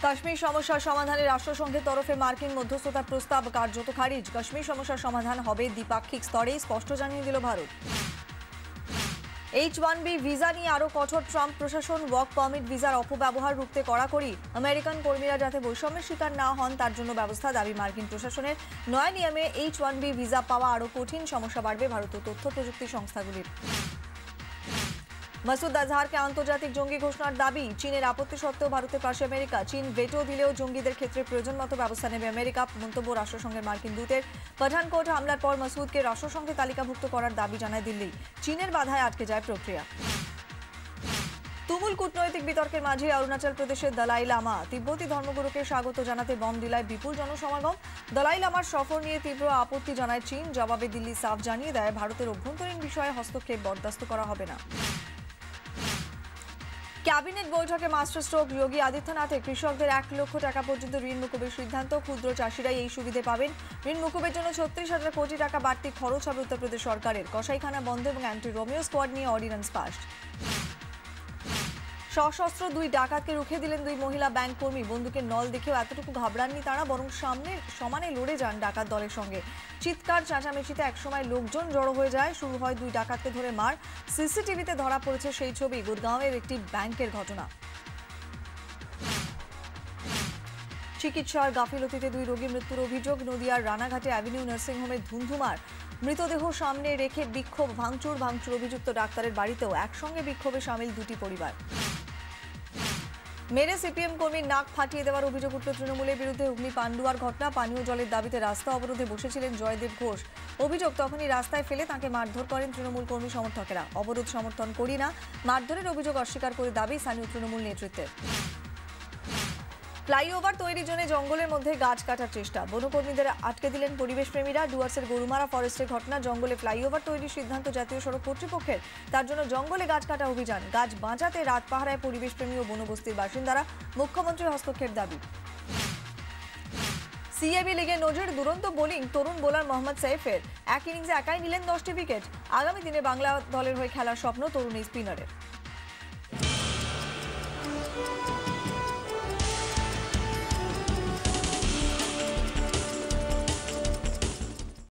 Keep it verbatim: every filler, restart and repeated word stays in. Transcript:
কাশ্মীর সমস্যা সমাধানে রাষ্ট্রসংঘের তরফে মার্কিন মধ্যস্থতার প্রস্তাব কার্যত খারিজ। কাশ্মীর সমস্যার সমাধান হবে দ্বিপাক্ষিক স্তরে, স্পষ্ট জানিয়ে দিল Bharat. H one B visa নিয়ে আরও কঠোর ট্রাম্প প্রশাসন। ওয়ার্ক পারমিট ভিসার অপব্যবহার রুখতে কড়াকড়ি। আমেরিকান কর্মীরা যাতে বৈষম্যের শিকার না হন তার জন্য ব্যবস্থা দাবি মার্কিন প্রশাসনের। নয়া নিয়মে এইচ ওয়ান বি ভিসা পাওয়া আরও কঠিন, সমস্যা বাড়বে ভারতীয় তথ্য প্রযুক্তি সংস্থাগুলির। মাসুদ আজহারকে আন্তর্জাতিক জঙ্গি ঘোষণার দাবি। চীনের আপত্তি সত্ত্বেও ভারতের পাশে আমেরিকা। চীন ভেটো দিলেও জঙ্গিদের ক্ষেত্রে প্রয়োজন মতো ব্যবস্থা নেবে আমেরিকা, মন্তব্য রাষ্ট্রসংঘের মার্কিন দূতের। পাঠানকোট হামলার পর মাসুদকে রাষ্ট্রসংঘে তালিকাভুক্ত করার দাবি জানায় দিল্লি। চীনের বাধায় আটকে যায় প্রক্রিয়া। তুমুল কূটনৈতিক বিতর্কের মাঝে অরুণাচল প্রদেশের দলাই লামা। তিব্বতী ধর্মগুরুকে স্বাগত জানাতে বমডিলায় বিপুল জনসমাগম। দলাই লামার সফর নিয়ে তীব্র আপত্তি জানায় চীন। জবাবে দিল্লি সাফ জানিয়ে দেয়, ভারতের অভ্যন্তরীণ বিষয়ে হস্তক্ষেপ বরদাস্ত করা হবে না। ক্যাবিনেট বৈঠকে মাস্টার স্ট্রোক যোগী আদিত্যনাথের। কৃষকদের এক লক্ষ টাকা পর্যন্ত ঋণ মুকুবের সিদ্ধান্ত। ক্ষুদ্র চাষিরাই এই সুবিধে পাবেন। ঋণ মুকুবের জন্য ছত্রিশ হাজার কোটি টাকা বাড়তি খরচ হবে উত্তরপ্রদেশ সরকারের। কসাইখানা বন্ধ এবং অ্যান্টি রোমিও স্কোয়াড নিয়ে অর্ডিন্যান্স পাস। সশস্ত্র দুই ডাকাতকে রুখে দিলেন দুই মহিলা ব্যাংক কর্মী। বন্দুকের নল দেখেও এতটুকু ঘাবড়াননি তারা, বরং সামনে সমানে লড়ে যান ডাকাত দলের সঙ্গে। চিৎকার চেঁচামেচিতে একসময় লোকজন জড়ো হয়ে যায়। শুরু হয় দুই ডাকাতকে ধরে মার। সিসিটিভিতে ধরা পড়েছে সেই ছবি। গুরগাঁওয়ের একটি ব্যাংকের ঘটনা। চিকিৎসার গাফিলতিতে দুই রোগী মৃত্যুর অভিযোগ। নদিয়ার রানাঘাটে অ্যাভিনিউ নার্সিংহোমে ধুন্ধুমার। মৃতদেহ সামনে রেখে বিক্ষোভ, ভাঙচুর ভাঙচুর অভিযুক্ত ডাক্তারের বাড়িতেও একসঙ্গে বিক্ষোভে সামিল দুটি পরিবার। মেরে সিপিএম কর্মীর নাক ফাটিয়ে দেওয়ার অভিযোগ উঠল তৃণমূলের বিরুদ্ধে। হুগলি পান্ডুয়ার ঘটনা। পানীয় জলের দাবিতে রাস্তা অবরোধে বসেছিলেন জয়দেব ঘোষ। অভিযোগ, তখনই রাস্তায় ফেলে তাঁকে মারধর করেন তৃণমূল কর্মী সমর্থকেরা। অবরোধ সমর্থন করি না, মারধরের অভিযোগ অস্বীকার করে দাবি স্থানীয় তৃণমূল নেতৃত্বের। ফ্লাইওভার তৈরির জন্য জঙ্গলের মধ্যে গাছ কাটার চেষ্টা। বনকর্মীদের আটকে দিলেন পরিবেশপ্রেমীরা। ডুয়ার্সের গরুমারা ফরেস্টের ঘটনা। জঙ্গলে ফ্লাইওভার তৈরির সিদ্ধান্ত জাতীয় সড়ক কর্তৃপক্ষের, তার জন্য জঙ্গলে গাছ কাটা অভিযান। গাছ বাঁচাতে রাত পাহারায় পরিবেশপ্রেমী ও বনবস্তির বাসিন্দারা। মুখ্যমন্ত্রীর হস্তক্ষেপ দাবি। সিএবি লিগে নজির, দুরন্ত বোলিং তরুণ বোলার মোহাম্মদ সাইফের। এক ইনিংসে একাই নিলেন দশটি উইকেট। আগামী দিনে বাংলা দলের হয়ে খেলার স্বপ্ন তরুণ এই স্পিনারের।